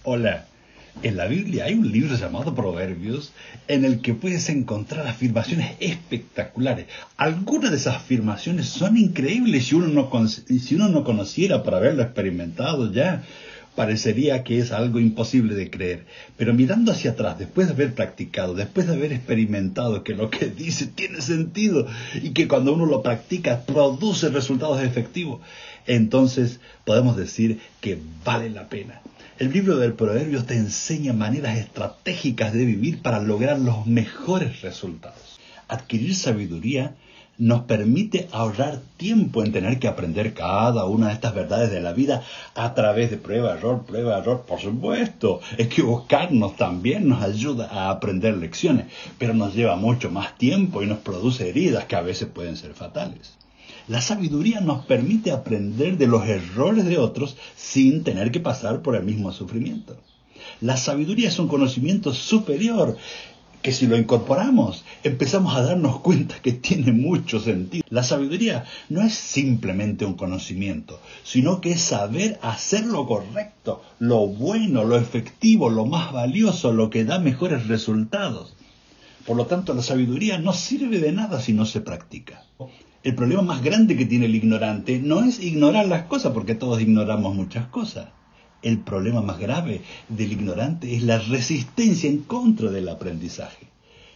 Hola, en la Biblia hay un libro llamado Proverbios en el que puedes encontrar afirmaciones espectaculares. Algunas de esas afirmaciones son increíbles si uno no conociera por haberlo experimentado ya. Parecería que es algo imposible de creer. Pero mirando hacia atrás, después de haber practicado, después de haber experimentado que lo que dice tiene sentido y que cuando uno lo practica produce resultados efectivos, entonces podemos decir que vale la pena. El libro del Proverbios te enseña maneras estratégicas de vivir para lograr los mejores resultados. Adquirir sabiduría nos permite ahorrar tiempo en tener que aprender cada una de estas verdades de la vida a través de prueba, error, por supuesto. Equivocarnos también nos ayuda a aprender lecciones, pero nos lleva mucho más tiempo y nos produce heridas que a veces pueden ser fatales. La sabiduría nos permite aprender de los errores de otros sin tener que pasar por el mismo sufrimiento. La sabiduría es un conocimiento superior que si lo incorporamos, empezamos a darnos cuenta que tiene mucho sentido. La sabiduría no es simplemente un conocimiento, sino que es saber hacer lo correcto, lo bueno, lo efectivo, lo más valioso, lo que da mejores resultados. Por lo tanto, la sabiduría no sirve de nada si no se practica. El problema más grande que tiene el ignorante no es ignorar las cosas, porque todos ignoramos muchas cosas. El problema más grave del ignorante es la resistencia en contra del aprendizaje.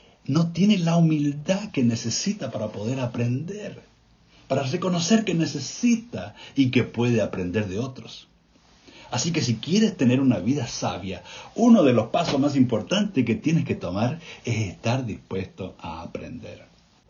No tiene la humildad que necesita para poder aprender, para reconocer que necesita y que puede aprender de otros. Así que si quieres tener una vida sabia, uno de los pasos más importantes que tienes que tomar es estar dispuesto a aprender.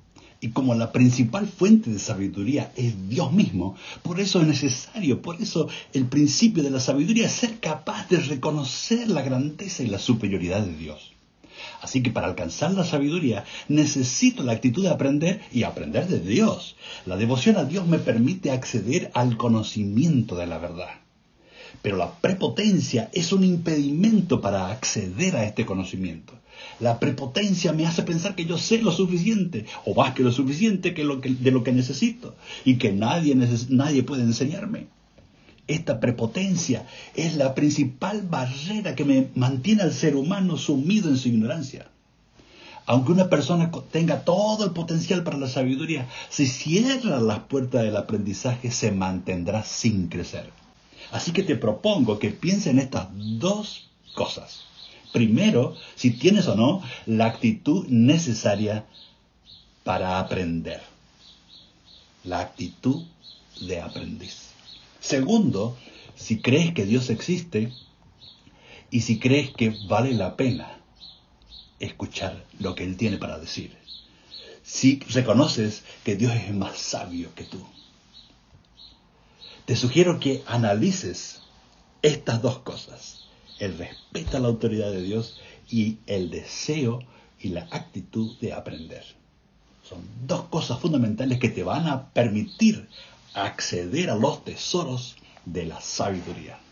Y como la principal fuente de sabiduría es Dios mismo, por eso es necesario, por eso el principio de la sabiduría es ser capaz de reconocer la grandeza y la superioridad de Dios. Así que para alcanzar la sabiduría necesito la actitud de aprender y aprender de Dios. La devoción a Dios me permite acceder al conocimiento de la verdad. Pero la prepotencia es un impedimento para acceder a este conocimiento. La prepotencia me hace pensar que yo sé lo suficiente, o más que lo suficiente de lo que necesito, y que nadie puede enseñarme. Esta prepotencia es la principal barrera que me mantiene al ser humano sumido en su ignorancia. Aunque una persona tenga todo el potencial para la sabiduría, si cierra las puertas del aprendizaje, se mantendrá sin crecer. Así que te propongo que pienses en estas dos cosas. Primero, si tienes o no la actitud necesaria para aprender. La actitud de aprendiz. Segundo, si crees que Dios existe y si crees que vale la pena escuchar lo que Él tiene para decir. Si reconoces que Dios es más sabio que tú. Te sugiero que analices estas dos cosas, el respeto a la autoridad de Dios y el deseo y la actitud de aprender. Son dos cosas fundamentales que te van a permitir acceder a los tesoros de la sabiduría.